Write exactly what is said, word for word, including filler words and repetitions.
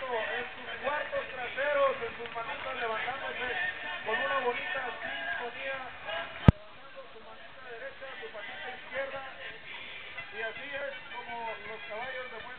en sus cuartos traseros, en sus manitas, levantándose con una bonita sintonía, levantando su manita derecha, su patita izquierda, y así es como los caballos de